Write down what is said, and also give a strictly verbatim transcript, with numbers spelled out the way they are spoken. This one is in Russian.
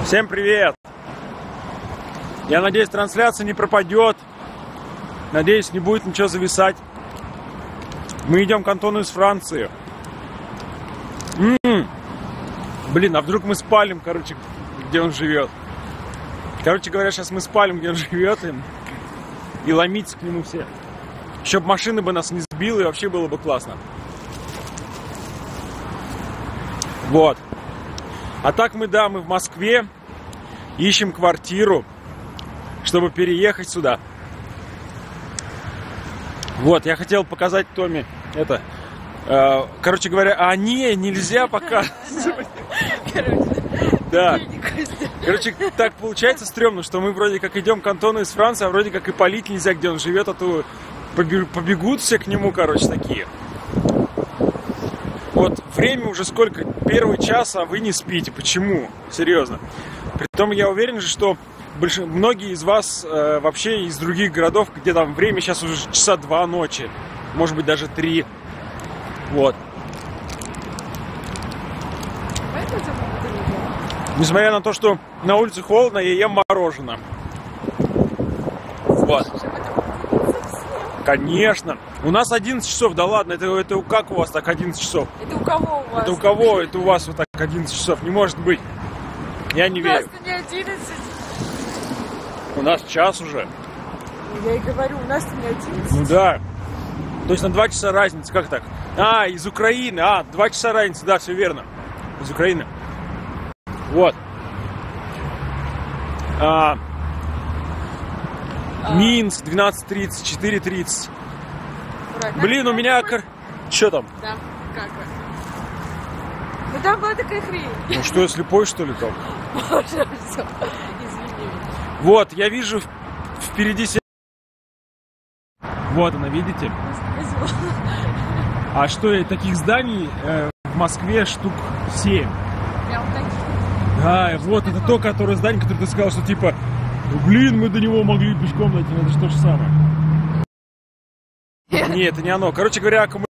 Всем привет! Я надеюсь, трансляция не пропадет. Надеюсь, не будет ничего зависать. Мы идем к Антону из Франции. М-м-м. Блин, а вдруг мы спалим, короче, где он живет. Короче говоря, сейчас мы спалим, где он живет, и, и ломиться к нему все. Чтоб машина бы нас не сбила, и вообще было бы классно. Вот. А так мы, да, мы в Москве. Ищем квартиру, чтобы переехать сюда. Вот, я хотел показать Томе это. Э, короче говоря, а не, нельзя показывать. Да. Короче, так получается стрёмно, что мы вроде как идем к Антону из Франции, а вроде как и палить нельзя, где он живет, а то побегут все к нему, короче, такие. Вот время уже сколько? Первый час, а вы не спите. Почему? Серьезно. Притом я уверен же, что больш... многие из вас э, вообще из других городов, где там время сейчас уже часа два ночи, может быть даже три. Вот. Несмотря на то, что на улице холодно, я ем мороженое. Вот. Конечно. У нас одиннадцать часов, да ладно, это, это как у вас так одиннадцать часов? Это у кого у вас? Это у кого? Это у вас вот так одиннадцать часов? Не может быть. Я не верю. У нас не одиннадцать. У нас час уже. Я и говорю, у нас не одиннадцать. Ну да. То есть на два часа разница, как так? А, из Украины. А, два часа разница, да, все верно. Из Украины. Вот. А, а... Минск, двенадцать тридцать, четыре тридцать. Блин, у меня... Что там? Да, как? Ну там была такая хрень. Ну что, я слепой, что ли, там? Боже, все, извини. Вот, я вижу впереди... Вот она, видите? А что, таких зданий э, в Москве штук семь. Прям таких? Да, вот это то, которое здание, которое ты сказал, что типа, ну, блин, мы до него могли пешком дойти, это же то же самое. Нет, это не оно. Короче говоря, аккумулятор